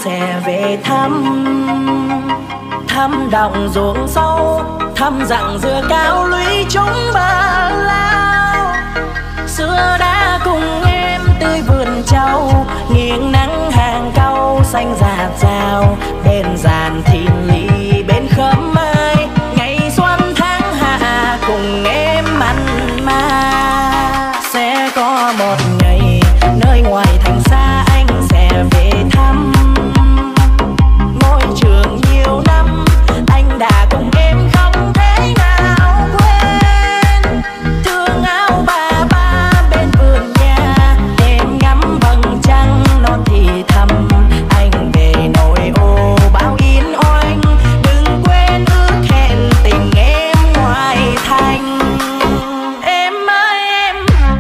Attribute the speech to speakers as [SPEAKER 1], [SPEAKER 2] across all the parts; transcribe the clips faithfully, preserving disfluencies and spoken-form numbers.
[SPEAKER 1] sẽ về thăm, thăm đồng ruộng sâu, thăm dặng dừa cao lũy chúng bờ lao. Xưa đã cùng em tươi vườn trâu, nghiêng nắng hàng cau xanh rạt rào, bên giàn thìn lì bên khóm mai, ngày xuân tháng hạ cùng em mặn mà. Sẽ có một ngày nơi ngoài thành xa anh sẽ về thăm, ngôi trường nhiều năm anh đã cùng em không thể nào quên. Thương áo bà ba bên vườn nhà, em ngắm vầng trăng non thì thầm, anh về nội ô bao yên oanh, đừng quên ước hẹn tình em ngoài thành. Em ơi em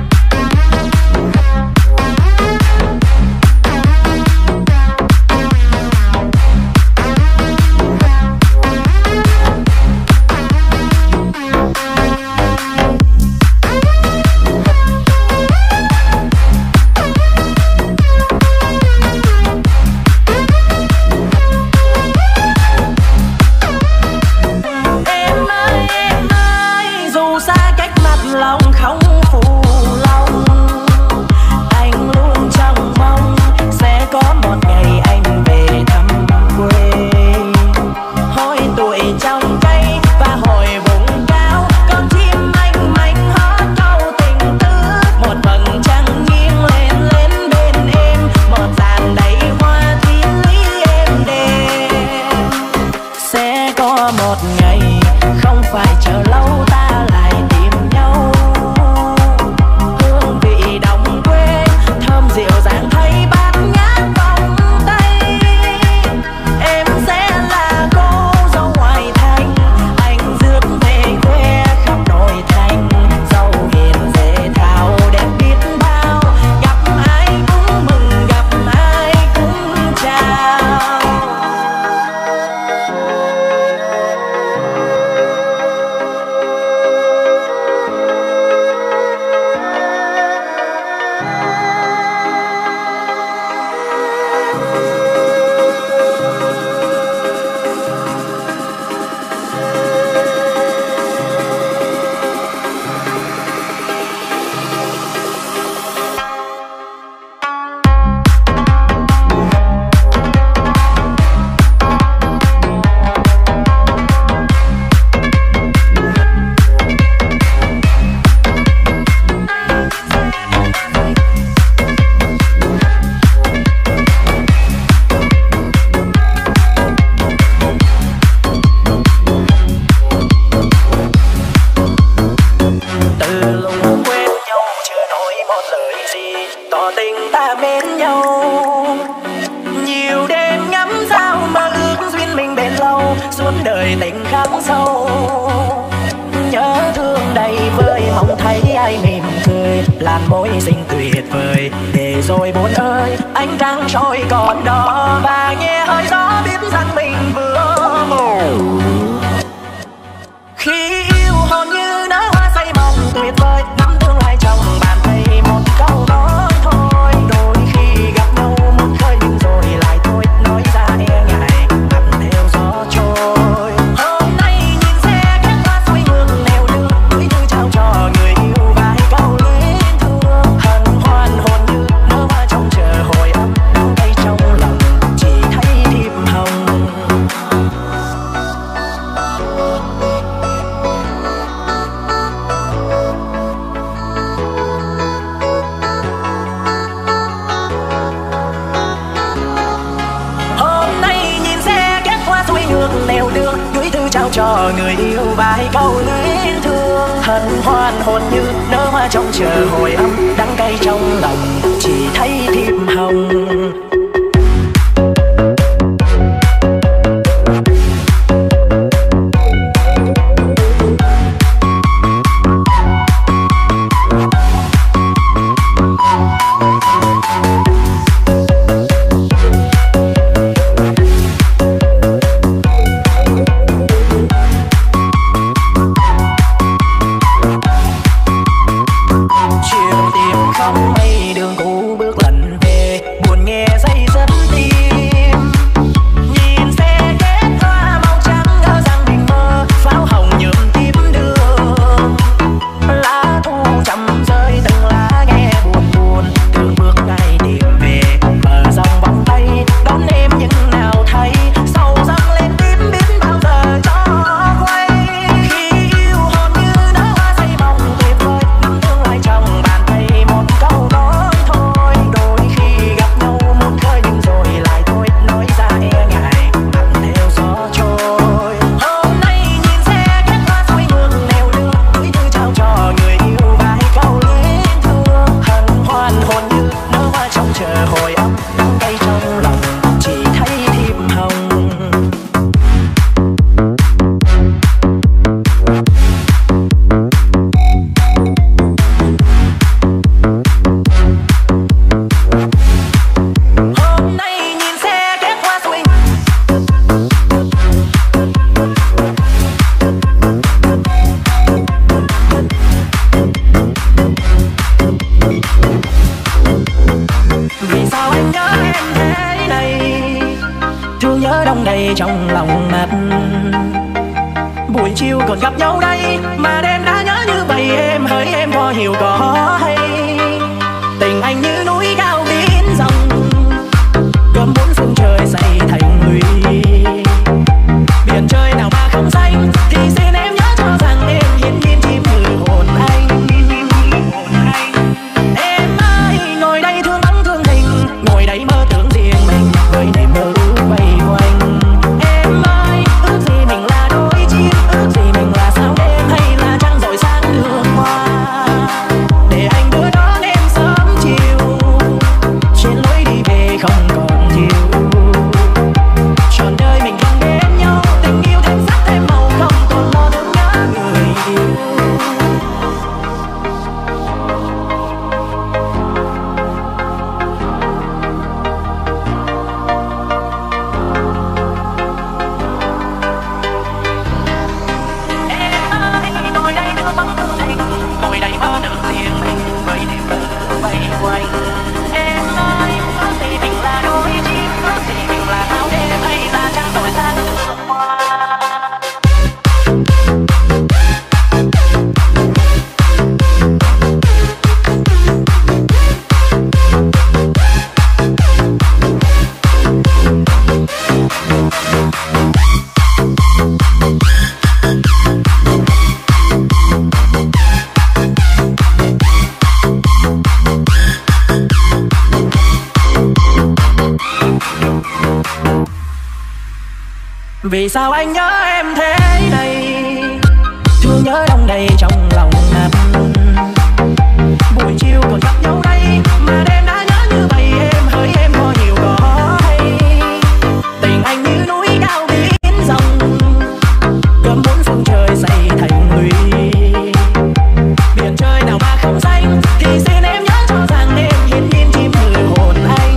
[SPEAKER 1] Em ơi em ơi, dù xa cách mặt lòng không phụ lòng, anh luôn trong mong sẽ có một ngày anh về thăm quê. Hồi tuổi trong cây và hồi vùng cao, con chim anh manh hót câu tình tứ, một vầng trăng nghiêng lên lên bên em, một dàn đầy hoa thiên lý êm đềm. Sẽ có một ngày không phải chờ lâu ta lại tìm nhau, hương vị đồng quê thơm dịu dàng thấy bát ngát vòng tay. Em sẽ là cô dâu ngoại thành, anh rước về quê khắp nội thành, dâu hiền dễ thao đẹp biết bao, gặp ai cũng mừng gặp ai cũng chào. Từ lúc quen nhau chưa nói một lời gì, tỏ tình ta bên nhau. Nhiều đêm ngắm sao mơ ước duyên mình bền lâu, suốt đời tình khắc sâu. Nhớ thương đầy vơi mong thấy ai mỉm cười, làn môi xinh tuyệt vời. Để rồi buồn ơi ánh trăng trôi còn đó, và nghe hơi gió biết rằng mình vừa ngủ. Khi yêu hồn như nở hoa say mộng tuyệt vời, nắm tương lai trong bàn tay một câu nói thôi. Đôi khi gặp nhau một khơi nhưng rồi lại thôi, nói ra e ngại mặt theo gió trôi. Hôm nay nhìn xe khét hoa xuôi ngược nẻo đường, gửi thư trao cho người yêu vài câu luyến thương. Hân hoan hồn như nở hoa trong chờ hồi âm, đắng cay trong lòng chỉ thấy thiệp hồng. Nẻo đường gửi thư trao cho người yêu vài câu luyến thương. Hân hoan hồn như nở hoa trong chờ hồi âm, đắng cay trong lòng chỉ thấy thiệp hồng. Chiều tìm không mây đường cũ bước lần về, buồn nghe thương nhớ đong đầy trong lòng mắt. Buổi chiều còn gặp nhau đây mà đêm đã nhớ như vậy, em hỡi em có hiểu có hay tình anh như núi cao biến dòng, cơm bốn phương trời xây thành lũy. Biển trời nào mà không xanh thì xin em nhớ cho rằng em hiến nhiên chim từ hồn anh. Em ơi ngồi đây thương ấm thương tình, ngồi đây mơ tưởng riêng mình với niềm mơ vây quanh. Em ơi ước gì mình là đôi chim, ước gì mình là sao đêm hay là trăng rọi sáng đường hoa, để anh đưa đón em sớm chiều trên lối đi về không còn thiếu. Trọn đời mình gần bên nhau, tình yêu thêm sắc thêm màu, không còn lo thương nhớ người yêu. Em ơi ngồi đây đưa bóng thương tình, ngồi đây mơ được riêng mình với niềm mơ vây quanh. Em ơi ước gì mình là đôi chim, ước gì mình là áo đêm hay là trăng rọi sáng đường hoa. Vì sao anh nhớ em thế này, thương nhớ đong đầy trong lòng ngập. Buổi chiều còn gặp nhau đây mà đêm đã nhớ như vậy, em hỡi em có hiểu có hay tình anh như núi cao biến dòng, cơm bốn phương trời xây thành lũy. Biển trời nào mà không xanh thì xin em nhớ cho rằng em hiến nhiên chim từ hồn anh.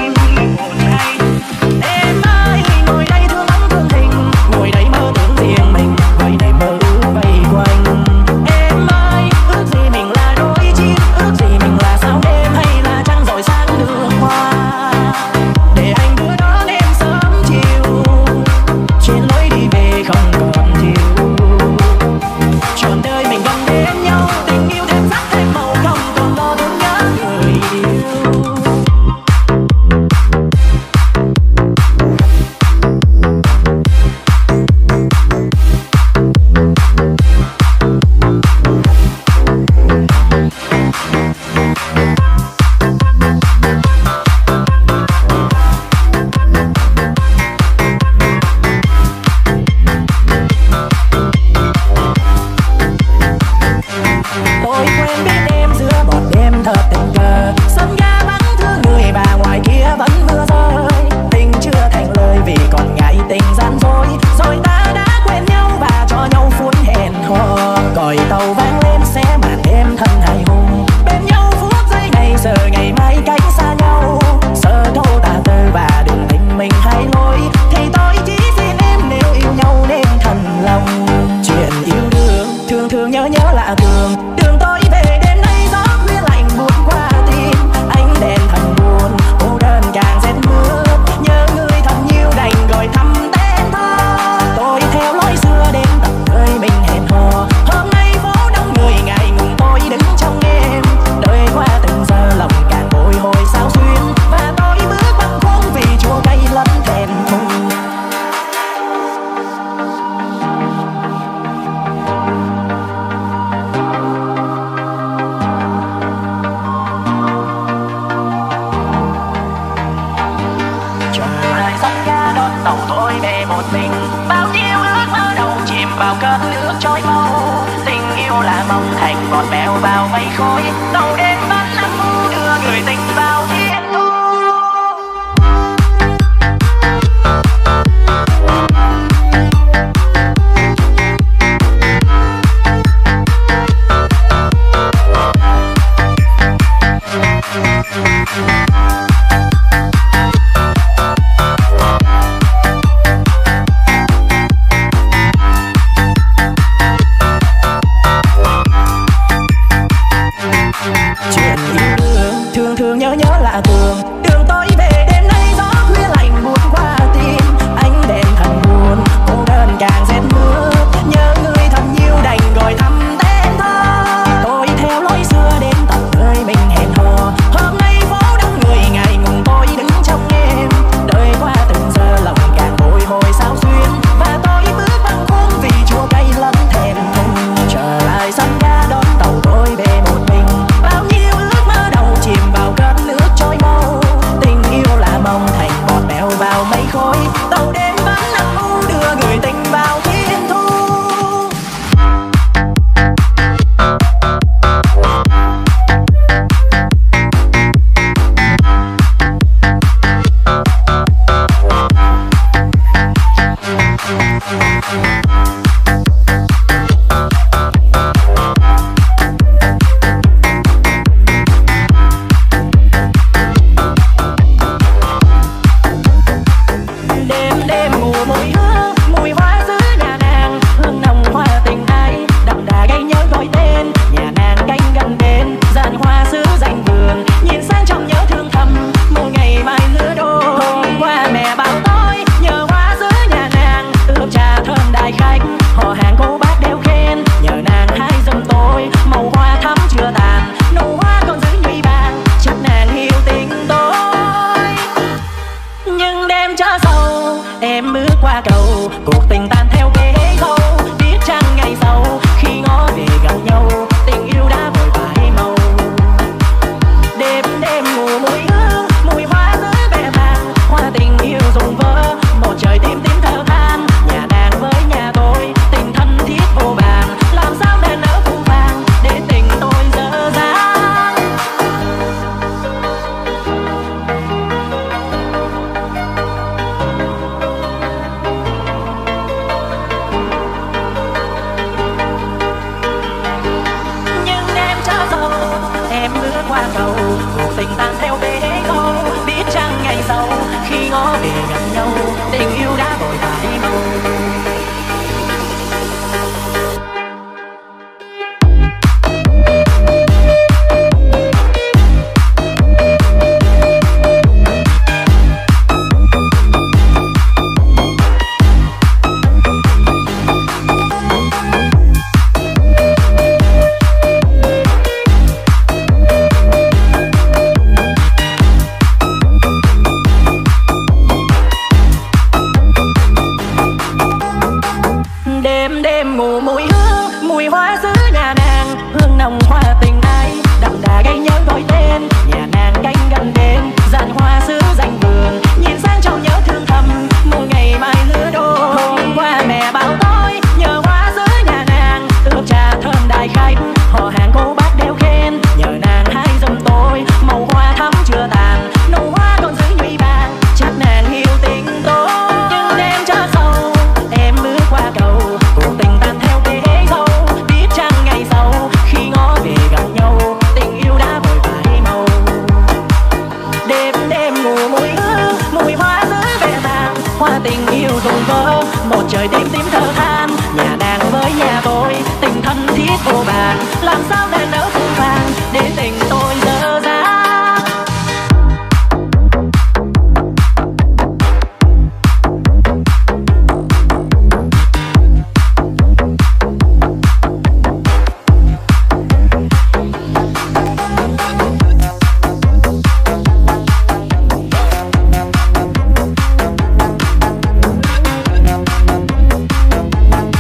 [SPEAKER 1] Em ơi ngồi đây thương ấm thương tình, ngồi đây mơ tưởng riêng mình với niềm mơ vây quanh. Em ơi ước gì mình là đôi chim, ước gì mình là sao đêm hay là trăng rọi sáng đường hoa, để anh đưa đón em sớm chiều trên lối đi về không còn thiếu. Trọn đời mình gần bên nhau, tình yêu thêm sắc thêm màu, không còn lo thương nhớ người yêu. Tôi quen biết em giữa một đêm thật tình cờ, sân ga vắng thương người bà ngoài kia vẫn mưa rơi. Tình chưa thành lời vì còn ngại tình gian dối, rồi ta đã quen nhau và cho nhau phút hẹn hò. Còi tàu vang lên xe màn đêm thân hài hùng, bên nhau phút giây này giờ ngày mai cách xa nhau. Sợ thâu tà tư và đừng tình mình hai lối, thì tôi chỉ xin em nếu yêu nhau nên thần lòng. Chuyện yêu đương thường thường nhớ nhớ lạ thường, đường tôi về đêm nay gió khuya lạnh buốt qua tim. Ánh đèn thầm buồn cô đơn càng rét mướt, nhớ người thật nhiều đành gọi thăm tên thơ. Tôi theo lối xưa đến tận nơi mình hẹn hò, hôm nay phố đông người ngại ngùng tôi đứng trong đêm. Đời qua từng giờ lòng càng bồi hồi sao xuyên, và tôi bước băng khoăn vì chua cay lẫn thẹn thùng. Tàu tôi về một mình, bao nhiêu ước mơ đầu chìm vào cơn nước trôi mau. Tình yêu là mong thành bọt bèo vào mây khói, tàu đêm vẫn âm mưu đưa người tình vào thiên thu. Chuyện yêu đương thường thường nhớ tôi. Tàu đêm bán âm u đưa người tình vào thiên thu.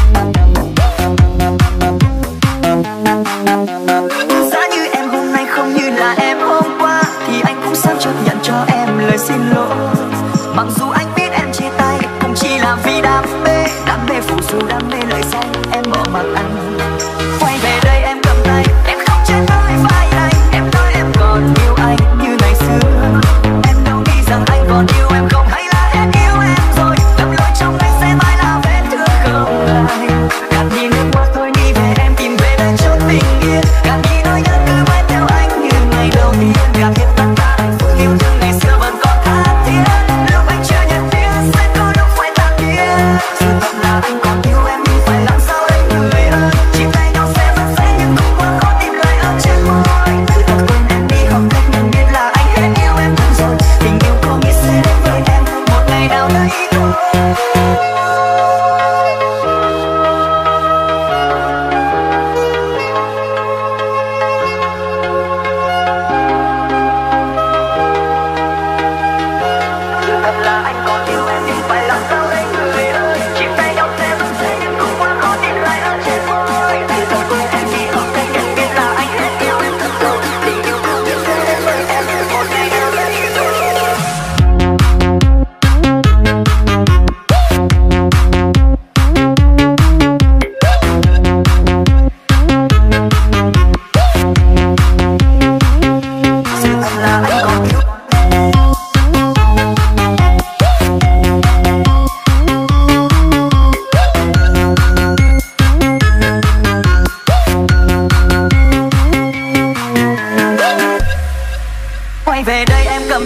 [SPEAKER 2] Giá như em hôm nay không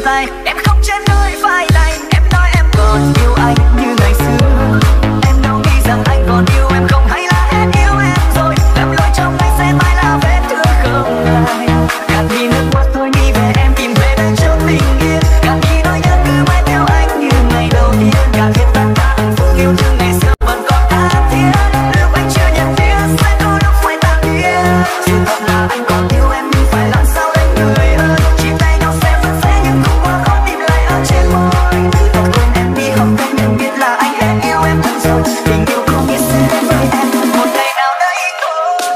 [SPEAKER 1] tay. Em không trên đôi vai này, em nói em còn yêu anh như ngày xưa. Em đâu nghĩ rằng anh còn yêu em không, hay là hết yêu em rồi. Lầm lỗi trong anh sẽ mãi là vết thương không lại. Càng khi nước mắt thôi nghĩ về em, tìm về nơi chốn bình yên. Càng khi nỗi nhớ cứ mãi theo anh như ngày đầu tiên. Càng biết tất cả hạnh phúc yêu thương ngày xưa vẫn còn tha thiết. Lúc anh chưa nhận biết sẽ có lúc phải tan biến. Sự thật là anh còn yêu em nhưng phải làm sao để người ơi. Chia tay nhau sẽ rất dễ nhưng cũng quá khó tìm lại ở trên môi. Thật quên em đi không thể nhận biết là anh hết yêu em thật rồi. Tình yêu không biết sẽ đến với em một ngày nào đấy thôi.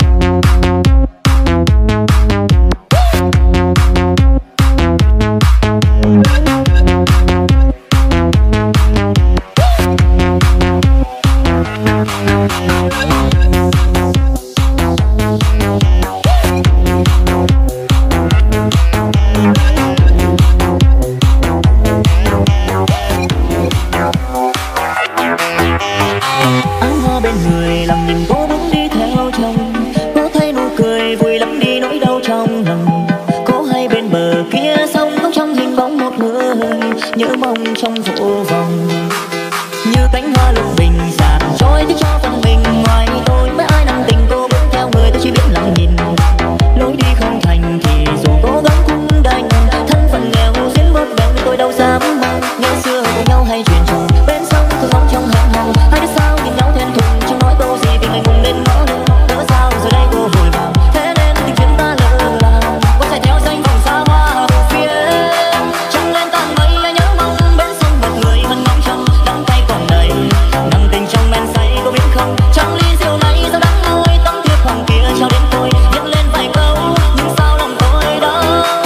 [SPEAKER 1] Áng hoa bên người làm nhìn cô bỗng đi theo chồng. Cô thấy nụ cười vui lắm đi nỗi đau trong lòng. Cô hay bên bờ kia sông không trong hình bóng một người. Nhớ mong trong vô vọng như cánh hoa lục bình giạt trôi tiếc cho phần mình. Ngoài tôi mấy ai nặng tình cô bước theo người, tôi chỉ biết lặng nhìn. Lối đi không thành thì dù cố gắng cũng đành. Thân phận nghèo duyên một đằng tôi đâu dám mong. Ngày xưa cùng nhau hay chuyện trò bên sông thường ngóng trong hẹn hò. Hai đứa sao nhìn nhau thẹn thùng chẳng nói câu gì vì ngày cùng nên ngó lưng. Cớ sao giờ đây cô vội vàng thế nên tình duyên ta lỡ làng. Có chạy theo danh vọng xa hoa từ phía trăng lên tàn mây. Ai nhớ mong bên sông một người vẫn ngóng trông đắng cay còn đầy. Nặng tình trong men say có biết không, trong ly rượu này sao đắng môi. Tấm thiệp hồng kia trao đến tôi nhắc lên vài câu nhưng sao lòng tôi đau.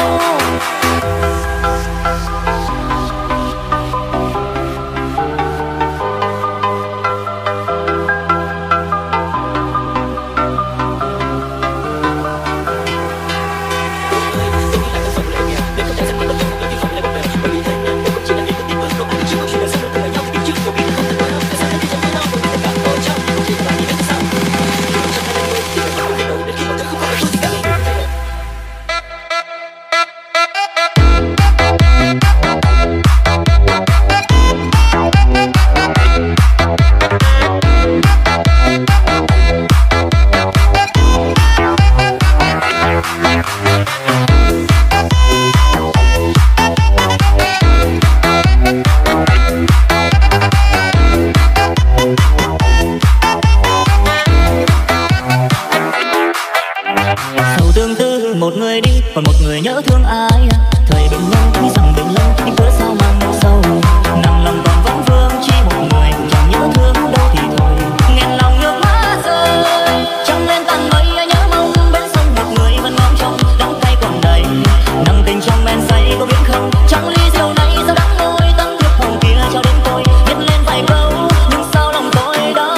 [SPEAKER 1] Sầu tương tư một người đi còn một người nhớ thương ai. Thời bình lâu nghĩ rằng bình lâu nhưng cớ sao mang nỗi sâu. Nặng lòng còn vẫn vương chỉ một người chẳng nhớ thương đâu thì thôi. Nghẹn lòng nước mắt rơi trăng lên tàn mây. Ai nhớ mong bên sông một người vẫn ngóng trông đắng cay còn đầy. Nặng tình trong men say có biết không, trong ly rượu này sao đắng môi. Tấm thiệp hồng kia trao đến tôi viết lên vài câu nhưng sao lòng tôi đau.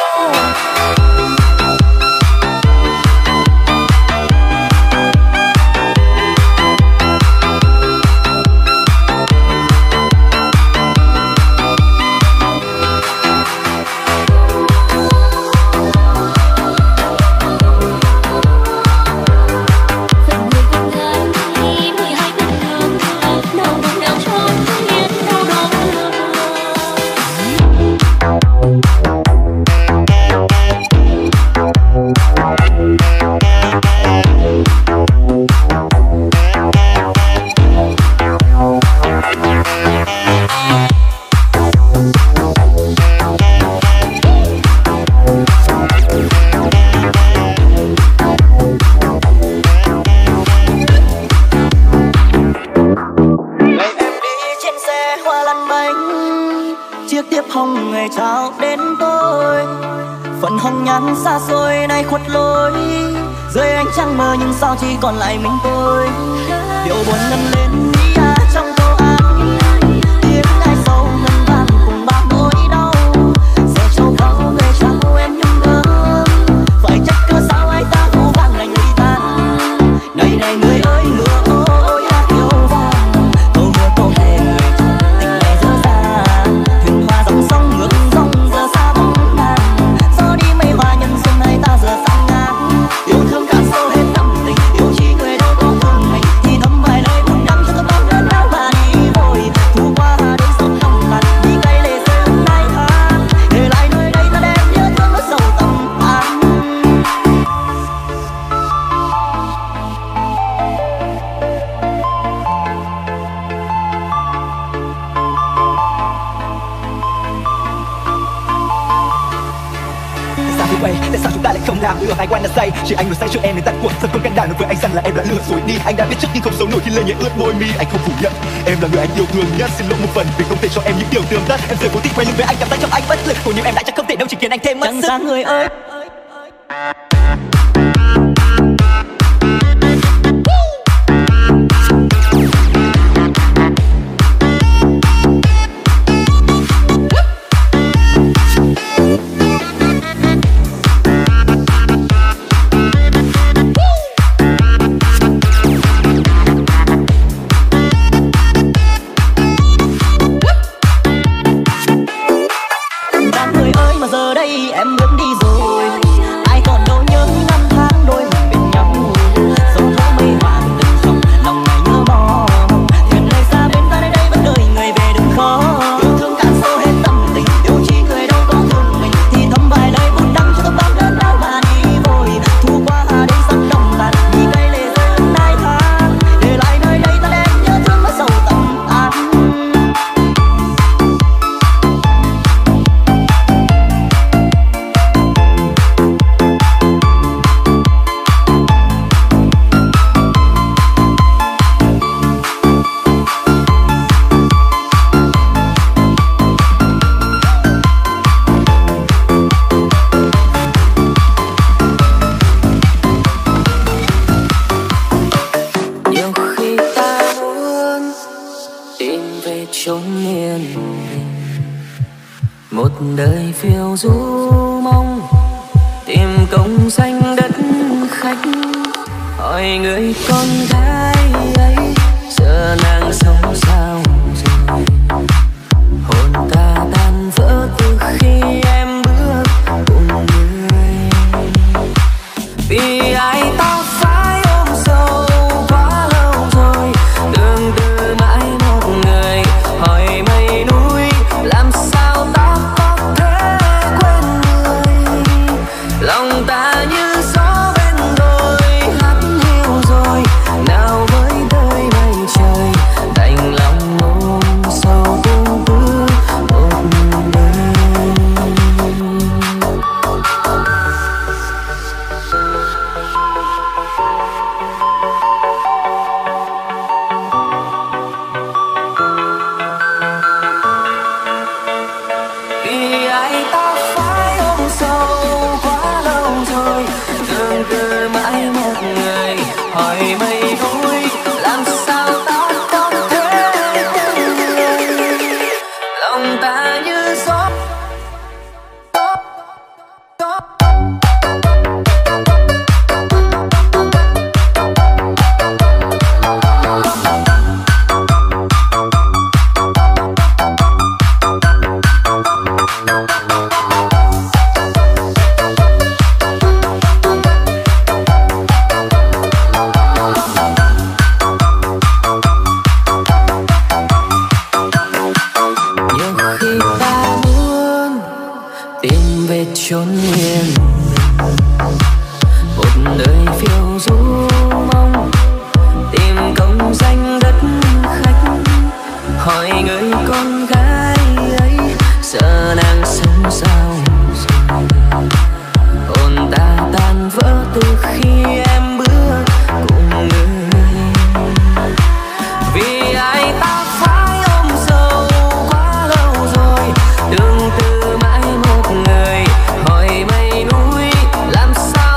[SPEAKER 1] Hồng ngày trao đến tôi phần hồng nhan xa xôi nay khuất lối. Dưới ánh trăng mơ nhưng sao chỉ còn lại mình tôi. Điệu buồn ngân lên à trong câu hát. Tiếng ai sâu ngân vang cùng bao nỗi đau. Giờ châu khâu về trao em nhung nhớ. Phải trách cớ sao ai ta cố vang lành ly tan. Này này người ơi ngựa ôi hát yêu vang. Câu mưa câu hè người trong tình này dở ra. Thuyền hoa dòng sông ngược dòng giờ xa bóng nàng. Gió đi mây hoa nhân xuân hai ta giờ sang ngang. Yêu thương càng sâu hết tâm tình. Yêu chỉ người đâu có thương mình. Thì thấm vài lời buồn đắng cho tâm
[SPEAKER 2] vậy? Tại sao chúng ta lại không làm được? I wanna say chỉ anh luôn say cho em nên tắt cuộc. Thật không can đảm nói với anh rằng là em đã lừa dối đi. Anh đã biết trước nhưng không sống nổi khi lời nhẹ ướt môi mi. Anh không phủ nhận em là người anh yêu thương nhất. Xin lỗi một phần vì không thể cho em những điều tươm tất. Em giờ cố tình quay lưng với anh, cảm giác cho anh bất lực. Còn như em đã chắc không thể đâu, chỉ khiến anh thêm mất
[SPEAKER 1] Chẳng
[SPEAKER 2] sức.
[SPEAKER 1] xa người ơi.
[SPEAKER 3] Đường từ mãi một người hỏi mây núi làm sao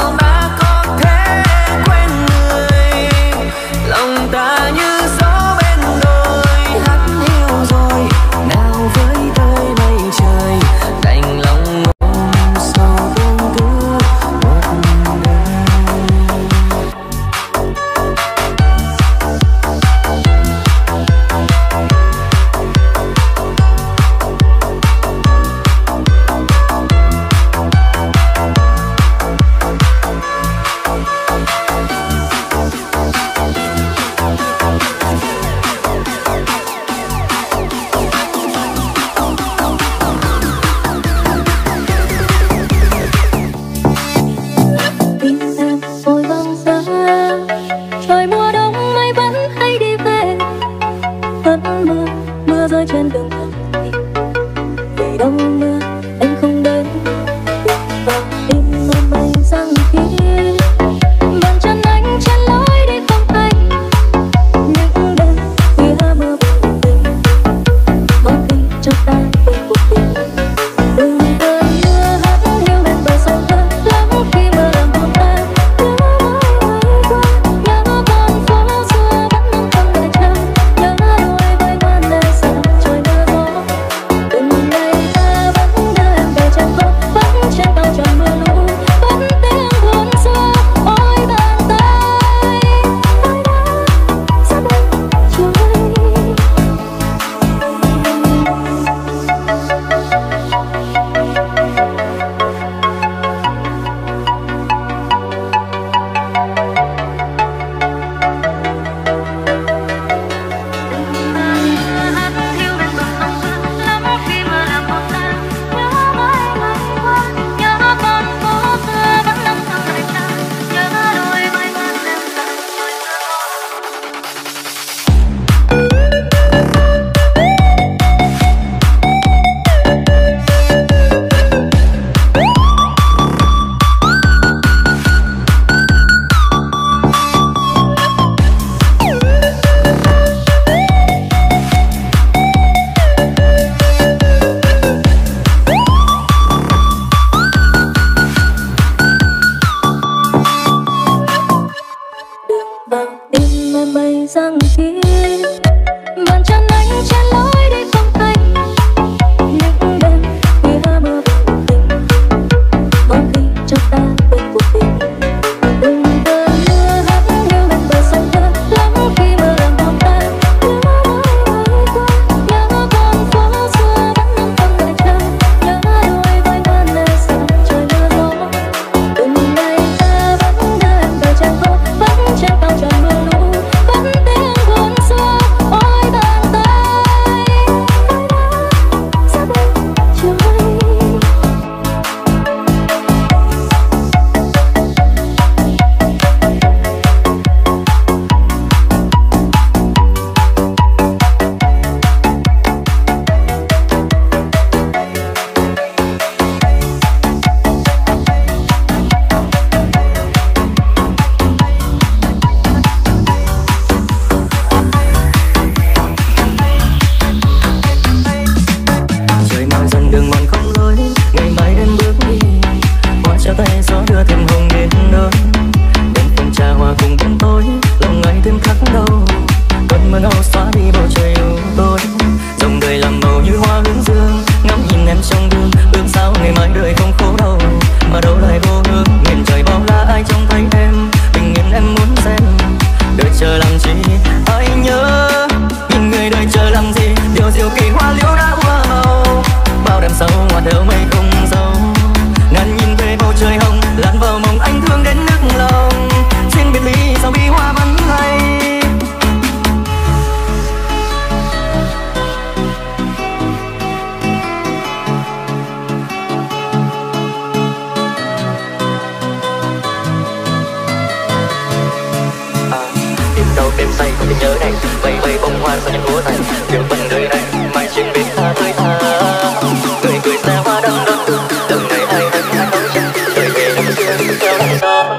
[SPEAKER 3] nhớ này, bay bay bông hoa sao nhận lúa này, yêu phần đời này mai trên bên ta tươi tha, người cười xa hoa đắng đắng thương, từng ngày ai ai ai nói chân, đời về năm xưa theo đằng sau.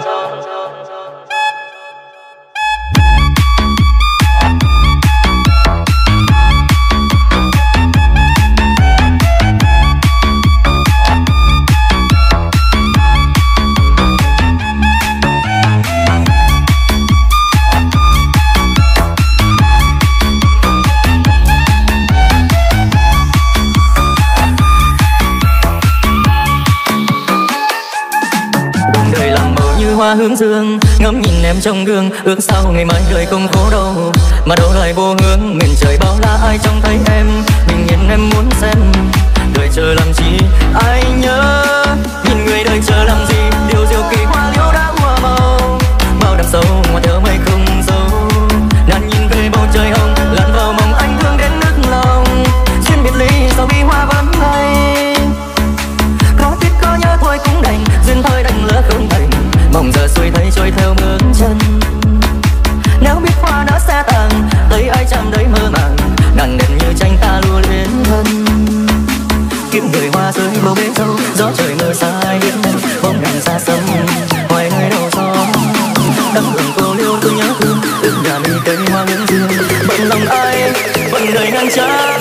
[SPEAKER 4] Hoa hướng dương ngắm nhìn em trong gương, ước sao ngày mai đời không khổ đâu mà đâu lại vô hướng. Miền trời bao la ai trông thấy em, bình yên em muốn xem, đời chờ làm chi ai nhớ, nhìn người đời chờ làm gì, điều diệu kỳ hoa liễu đã hoa màu, bao đằng sâu mà theo mây không dấu, nàng nhìn về bầu trời hồng lặn vào mong anh thương đến nức lòng, duyên biệt ly sao bi hoa vẫn hay, có tiếc có nhớ thôi cũng đành, duyên thôi đành lỡ không thành, mong giờ xuôi thấy trôi theo bước chân. Nếu biết hoa nở sẽ tàn, thấy ai chạm đấy mơ màng, đàn đèn như tranh ta lùa lên thân. Kiếm người hoa rơi bầu bến sâu, gió trời mưa xa ai biết em, bóng đàn xa xăm hoài nơi đầu gió. Đắm lòng cô liêu tôi nhớ thương, ước nhà mi cây hoa hướng dương, bận lòng ai bận đời ngang trái.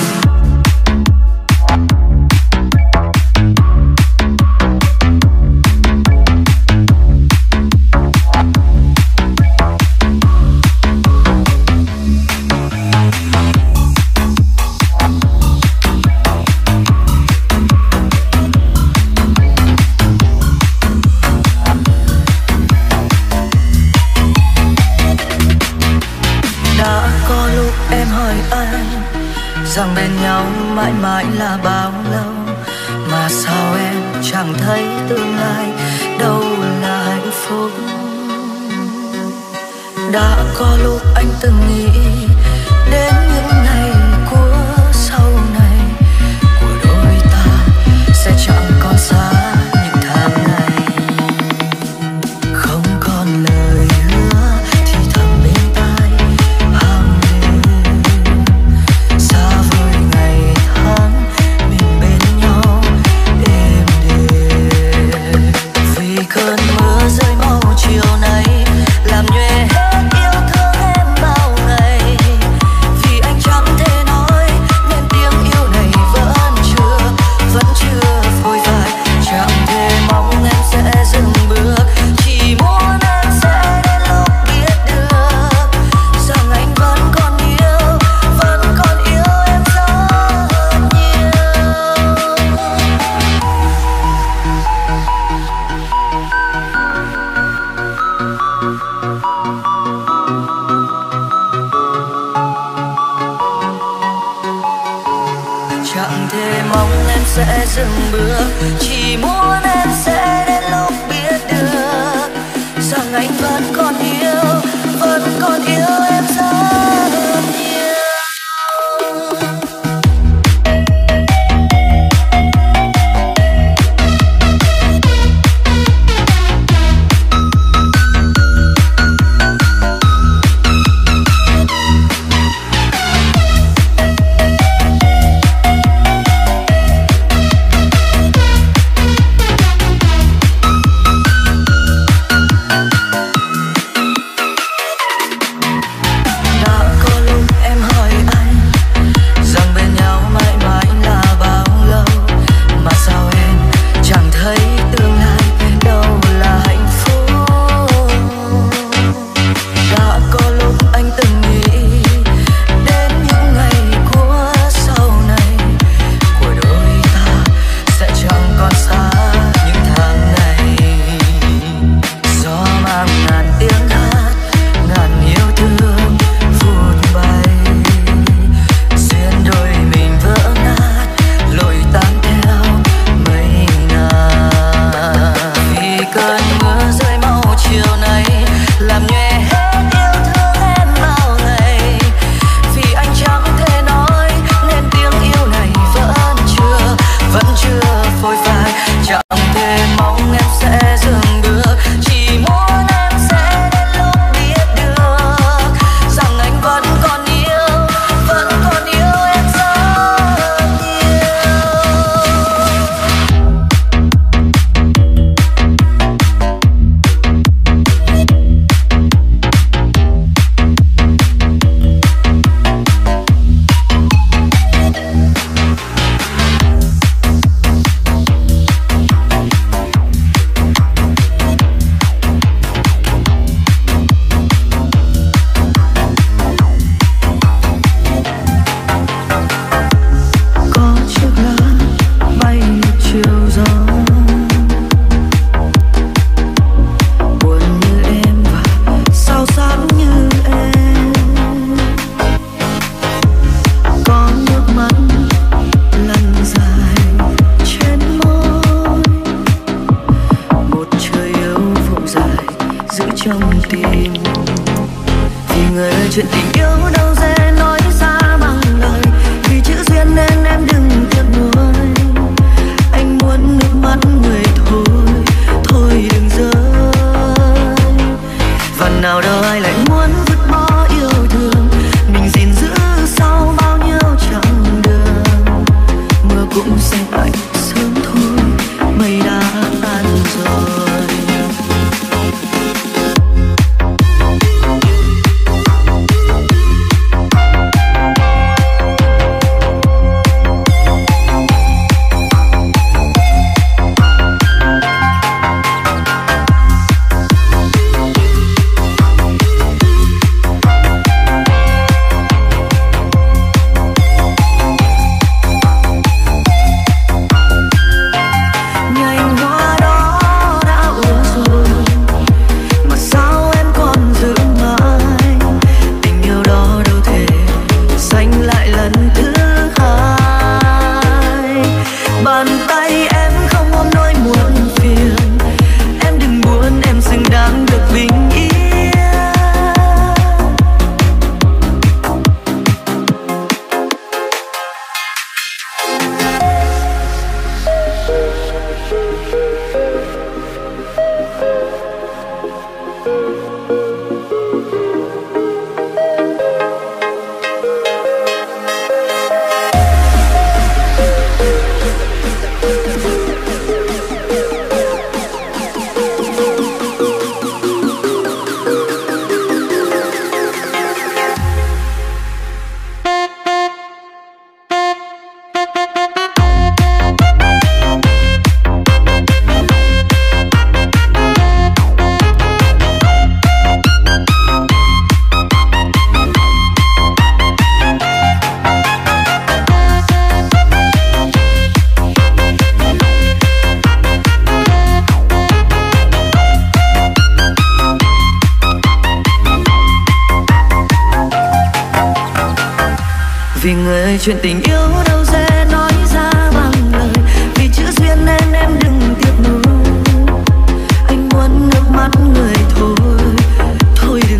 [SPEAKER 1] Rằng bên nhau mãi mãi là bao lâu, mà sao em chẳng thấy tương lai đâu là hạnh phúc. Đã có lúc anh từng nghĩ đến những ngày của sau này của đôi ta sẽ chẳng còn xa những tháng ngày, không còn lời hứa thì thầm bên tai hàng đêm, xa vời ngày tháng mình bên nhau êm đềm. Vì cơn mưa rơi mau chiều nay làm nhòe hết yêu thương em bao ngày, vì anh chẳng thể nói nên tiếng yêu này vẫn chưa vẫn chưa phôi phai, chẳng thể mong em sẽ dừng bước, chỉ muốn em sẽ đến lúc biết được rằng anh vẫn còn yêu vẫn còn yêu em rất nhiều. Chẳng thể mong em sẽ dừng bước, chỉ muốn em sẽ đến lúc biết được rằng anh vẫn còn yêu vẫn còn yêu em rất nhiều. chuyện tình yêu đâu dễ nói ra bằng lời, vì chữ duyên nên em đừng tiếc nuối. Anh muốn nước mắt người thôi, thôi đừng rơi. Và nào đâu ai lại muốn vứt bỏ yêu thương, mình gìn giữ sau bao nhiêu chặng đường. Mưa cũng sẽ lạnh sớm thôi, mây đã tan rồi. Vì người chuyện tình yêu đâu dễ nói ra bằng lời, vì chữ duyên nên em đừng tiếc nuối. Anh muốn nước mắt người thôi, thôi đừng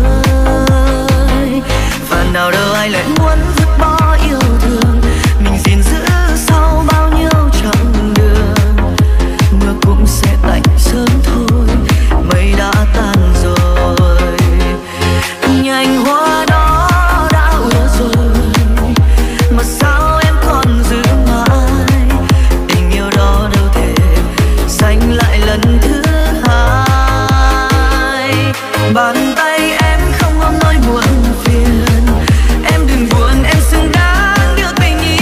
[SPEAKER 1] rơi. Và nào đâu ai lại muốn vứt bỏ yêu thương, mình gìn giữ sau bao nhiêu chặng đường. Mưa cũng sẽ tạnh sớm thôi, mây đã tan rồi. Nhành hoa đó đã ưa rồi, mà sao em còn giữ mãi tình yêu đó đâu thể giành lại lần thứ hai. Bàn tay em không ôm nỗi buồn phiền, em đừng buồn, em xứng đáng được bình yên.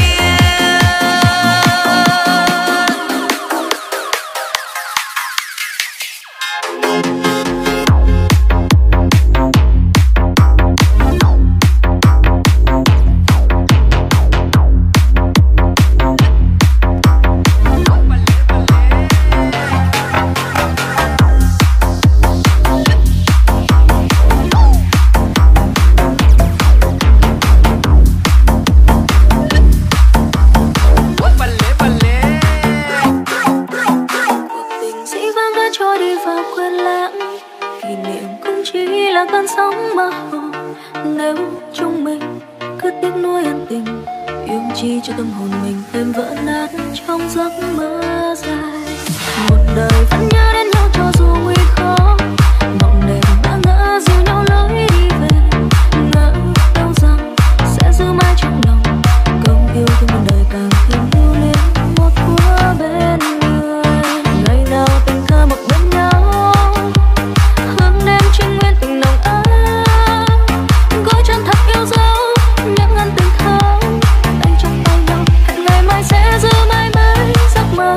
[SPEAKER 1] Cơn sóng mơ hồ, nếu chúng mình cứ tiếc nuối ân tình, yêu chi cho tâm hồn mình em vỡ nát trong giấc mơ dài. Một đời vẫn nhớ đến nhau cho dù nguy khó, mộng đẹp đã ngỡ dù nhau lối đi về, ngỡ đâu rằng sẽ giữ mãi trong lòng câu yêu thương một đời càng thêm yêu luyến một phút bên người. Ngày nào tình thơ một bên nhau, hướng đêm trinh nguyên tình nồng ấm, gói chân thật yêu dấu những ân tình thơ anh trong tay nhau. Hẹn ngày mai sẽ giữ mãi mãi giấc mơ.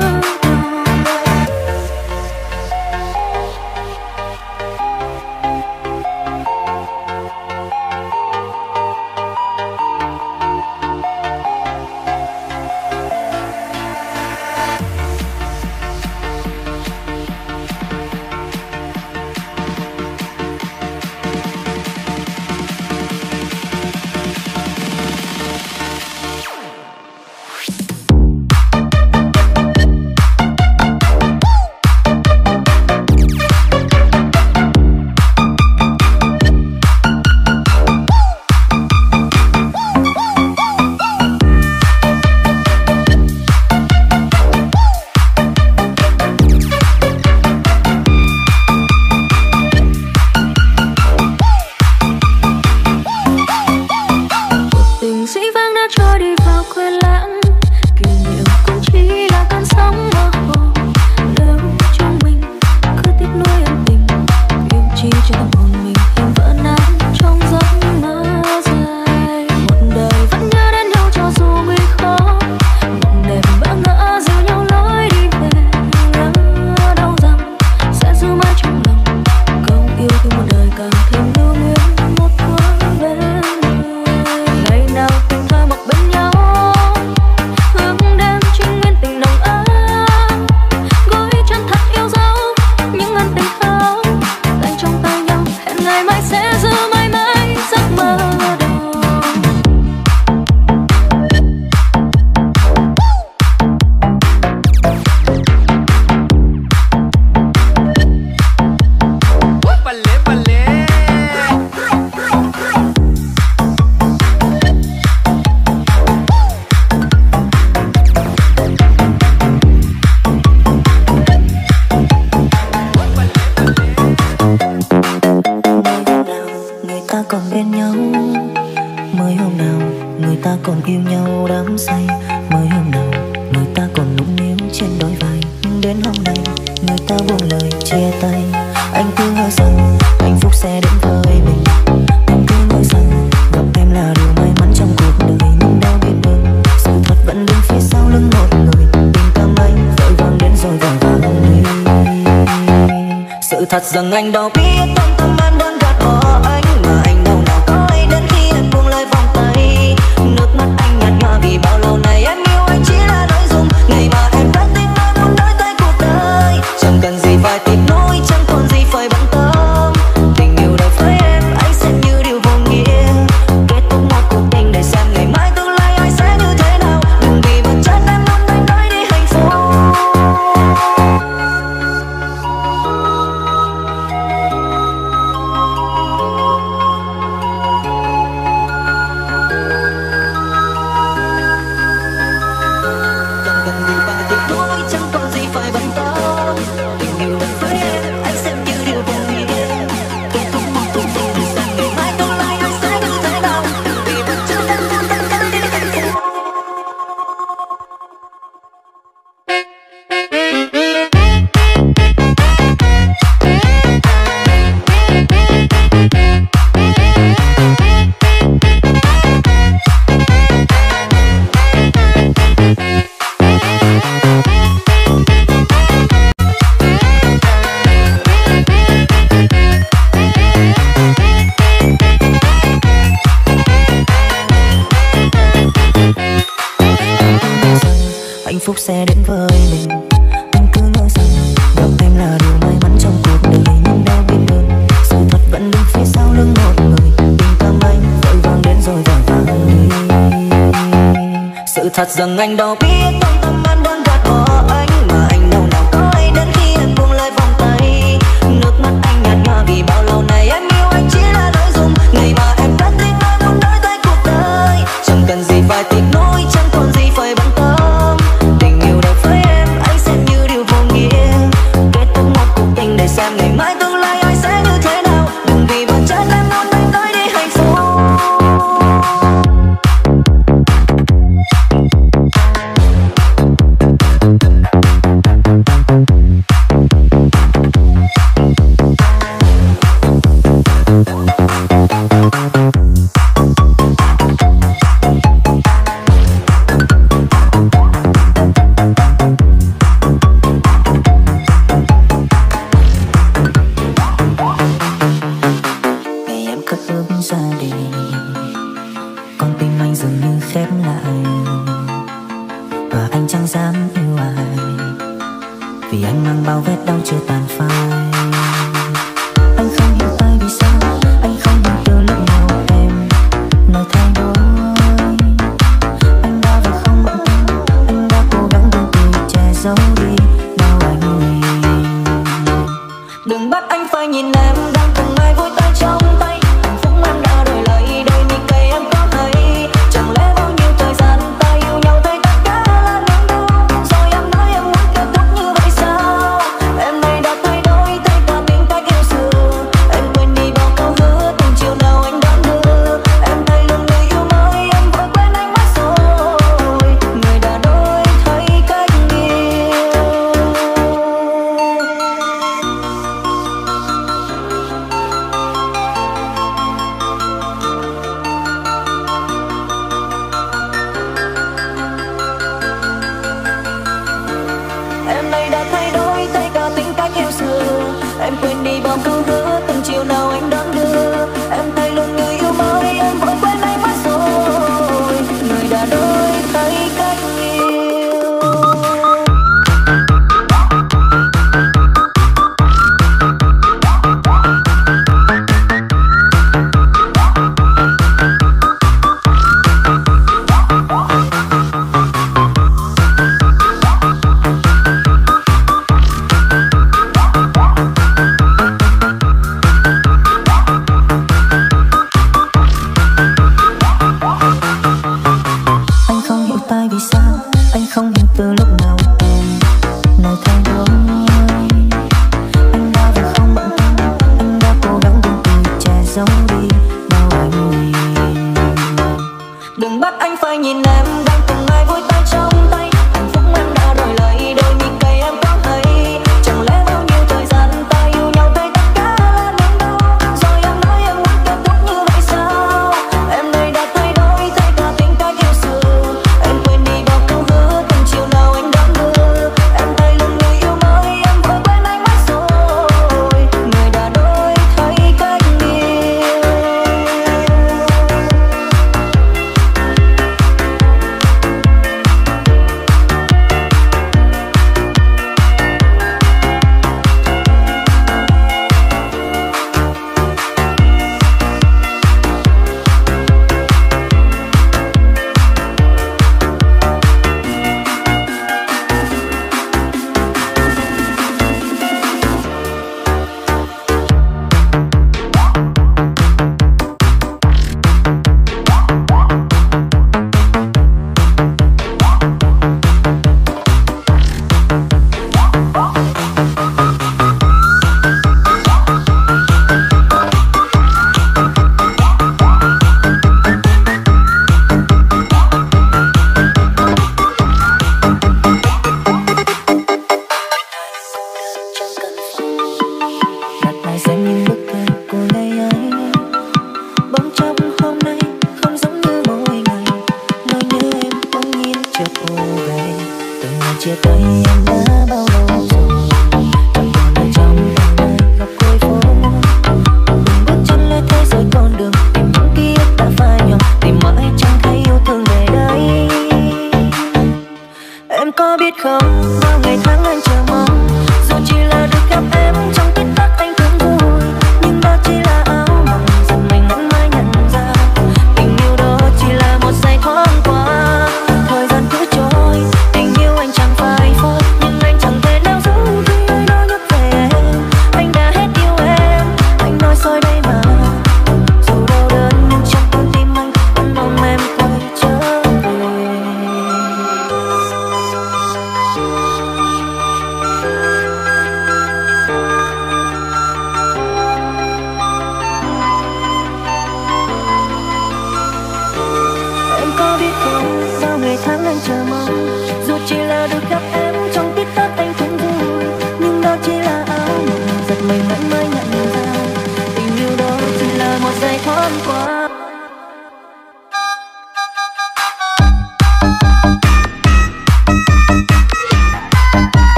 [SPEAKER 5] còn yêu nhau đắm say. Mới hôm đầu người ta còn nũng níu trên đôi vai, nhưng đến hôm nay người ta buông lời chia tay. Anh cứ ngỡ rằng hạnh phúc sẽ đến với mình, anh cứ ngỡ rằng gặp em là điều may mắn trong cuộc đời. Nhưng đâu biết được sự thật vẫn đứng phía sau lưng một người tình cảm anh vội vàng đến rồi vội vàng đi. Sự thật rằng anh đâu biết trong tâm em đang gạt bỏ anh, mà anh đâu nào có ai đến khi em buông lời vòng tay. Nước mắt anh nhạt nhòa vì bao lâu nay em yêu anh chỉ là nói dung, ngày mà em đã tin nói muốn nói tới cuộc đời. Chẳng cần gì phải tiếc nuối, chẳng còn gì phải bận tâm. Tình yêu đời với em anh xem như điều vô nghĩa, kết thúc một cuộc tình để xem ngày mai tương lai anh sẽ như thế nào. Đừng vì bất chân em muốn anh nói đi hạnh phúc. Hạnh phúc sẽ đến với mình, anh cứ ngỡ rằng gặp em là điều may mắn trong cuộc đời. Nhưng đâu biết được sự thật vẫn đứng phía sau lưng một người tình cảm anh vội vàng đến rồi vội vàng đi. Sự thật rằng anh đâu biết trong tâm em đang gạt bỏ anh, mà anh đâu nào có ai đến khi em buông lời vòng tay. Nước mắt anh nhạt nhòa vì bao lâu nay em yêu anh chỉ là nói dung, ngày mà em đã tin nói muốn nói tới cuộc đời. Chẳng cần gì phải tiếc nuối, chẳng còn gì phải bận tâm. Để xem ngày mai tương lai ai sẽ như thế nào. Đừng vì bất chân em muốn anh nói đi hạnh phúc.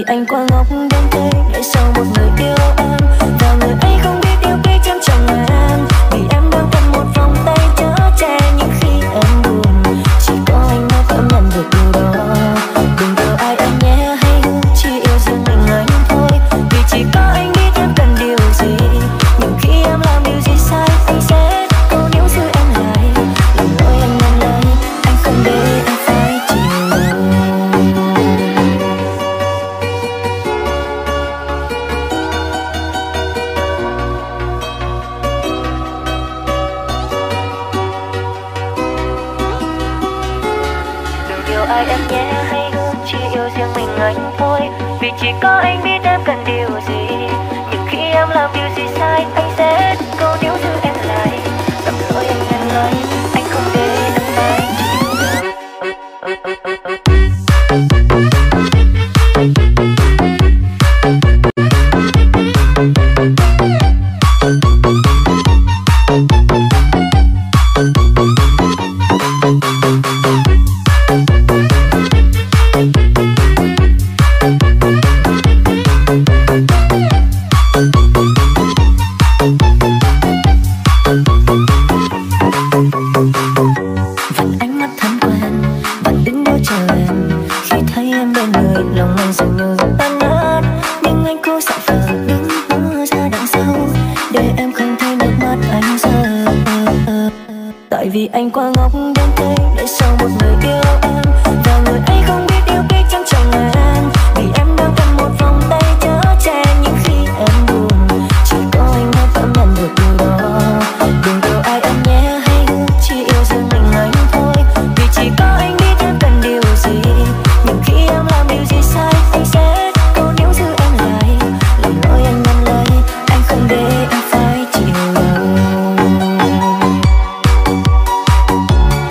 [SPEAKER 5] anh quá ngốc đến thế để sau một người yêu em, và người ấy không biết yêu cái chân trong em, vì em đang cần một vòng tay chở che những khi em buồn. Chỉ có anh mới cảm nhận được điều đó. Đừng yêu ai anh nhé, hãy chỉ yêu riêng mình anh thôi, vì chỉ có anh biết em cần điều gì. Nhưng khi em làm điều gì sai, anh sẽ cố níu giữ em lại. Lần lỗi anh nhận lấy, anh không để em phải chịu đau. Ai em nhé, hãy chỉ yêu riêng mình anh thôi, vì chỉ có anh biết em cần điều gì. Nhưng khi em làm điều gì sai, anh sẽ cố níu giữ em lại. Lầm lỗi anh nhận lấy, anh không để em phải chịu đau. Vì anh quá ngốc đến thế để sau một người yêu em, và người ấy không biết yêu cái chân trong em, vì em đang cần một vòng tay chở che những khi em buồn. Chỉ có anh mới cảm nhận được điều đó. Đừng yêu ai em nhé, hãy chỉ yêu riêng mình anh thôi, vì chỉ có anh biết em cần điều gì. Nhưng khi em làm điều gì sai, anh sẽ cố níu giữ em lại. Lần lỗi anh nhận lấy, anh không để em phải chịu đau.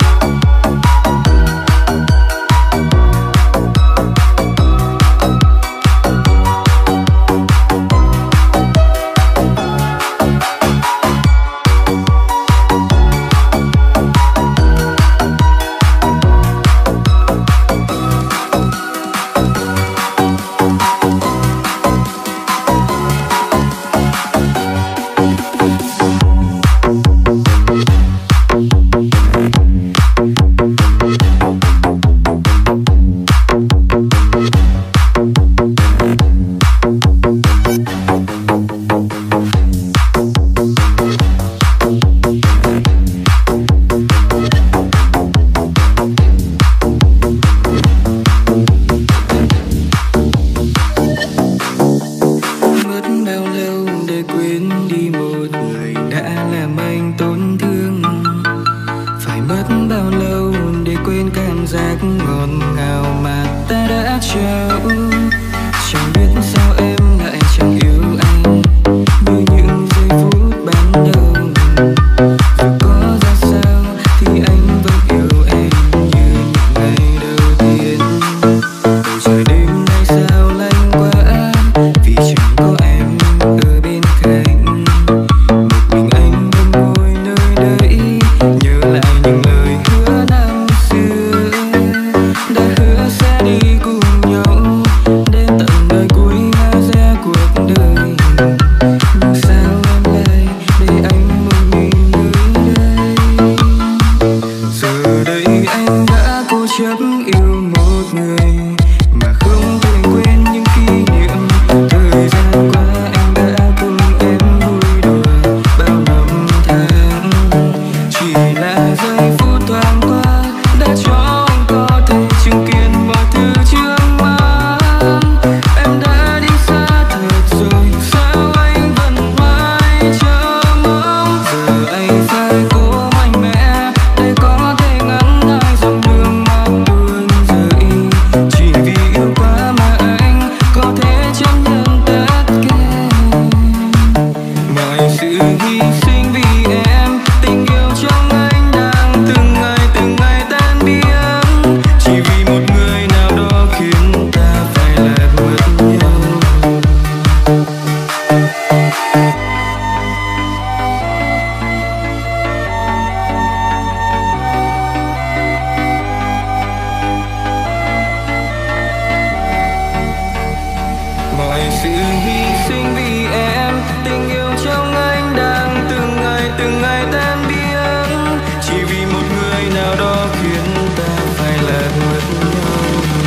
[SPEAKER 6] mọi sự hy sinh vì em, tình yêu trong anh đang từng ngày từng ngày tan biến, chỉ vì một người nào đó khiến ta phải lạc mất nhau.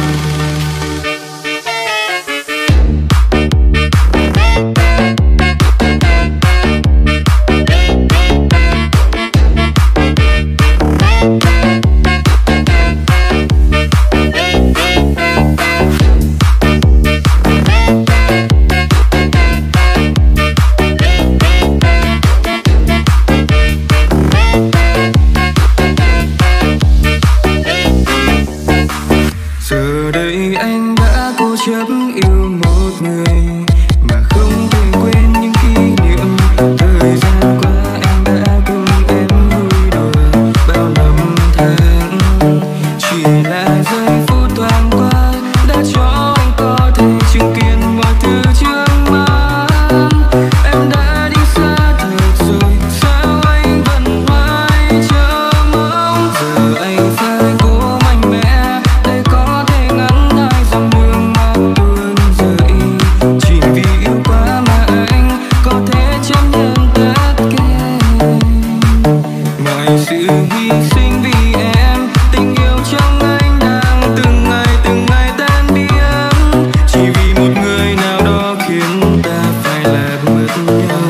[SPEAKER 6] Giờ đây anh đã cố chấp yêu một người mà không thể quên những kỷ niệm. Thời gian qua anh đã cùng em vui đùa bao năm tháng, chỉ là giây phút thoáng qua đã cho anh có thể chứng kiến mọi thứ trước mắt. Em đã đi xa thật rồi, sao anh vẫn mãi chờ mong. Giờ anh phải cố mạnh mẽ để có thể ngăn lại dòng nước mắt tuôn rơi, chỉ vì yêu quá mà anh có thể chấp nhận tất cả mọi sự hy sinh vì em, tình yêu trong anh đang từng ngày từng ngày tan biến, chỉ vì một người nào đó khiến ta phải lạc mất nhau.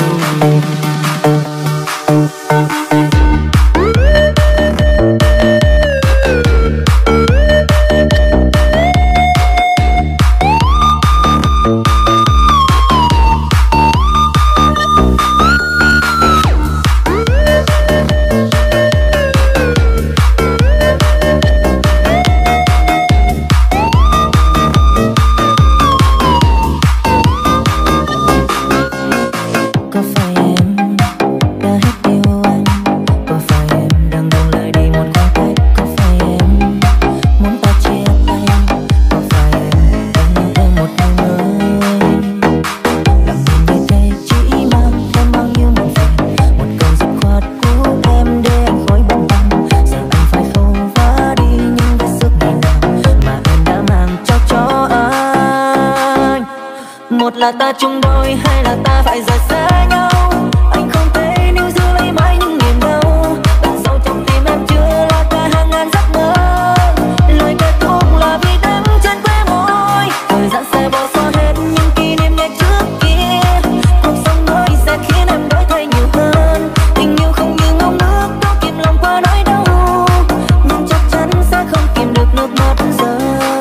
[SPEAKER 5] Có phải em đã hết yêu anh? Có phải em đang buông lời đi một khoảng cách? Có phải em muốn ta chia tay? Có phải em đang yêu thêm một người mới? Lặng nhìn như thế chỉ mang thêm bao nhiêu muộn phiền, một câu dứt khoát của em để anh khỏi bận tâm. Giờ anh phải khâu vá đi những vết xước ngày nào mà em đã mang trao cho anh. Một là ta chung đôi, hai là ta phải rời xa nhau. Anh không thể níu giữ lấy mãi những niềm đau, đằng sâu trong tim em chưa là cả hàng ngàn giấc mơ. Lời kết thúc là vì đắng trên khóe môi, thời gian sẽ bỏ xóa hết những kỷ niệm ngày trước kia. Cuộc sống mới sẽ khiến em đổi thay nhiều hơn, tình yêu không như ngóng nước đâu kìm lòng qua nỗi đau, nhưng chắc chắn sẽ không kìm được nước mắt rơi.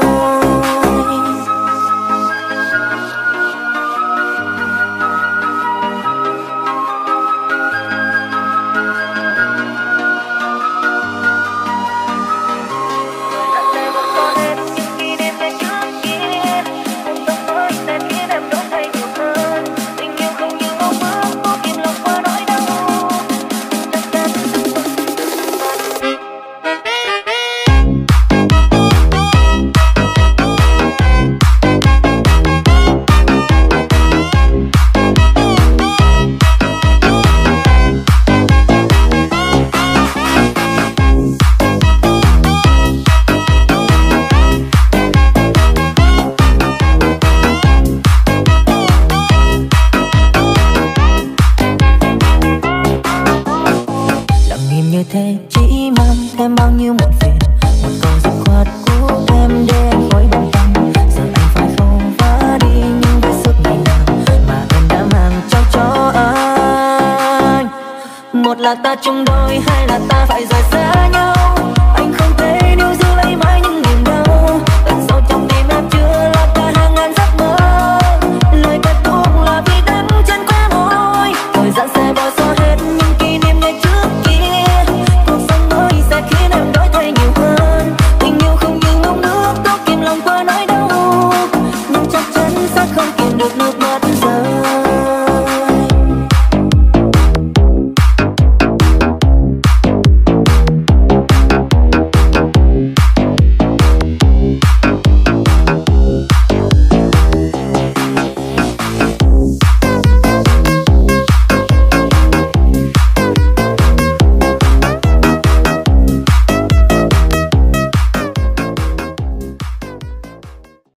[SPEAKER 5] Như thế chỉ mang thêm bao nhiêu muộn phiền, một câu dứt khoát của em để anh khỏi bận tâm. Giờ anh phải khâu vá đi những vết xước ngày nào mà em đã mang trao cho anh. Một là ta chung đôi, hai là ta phải rời xa nhau.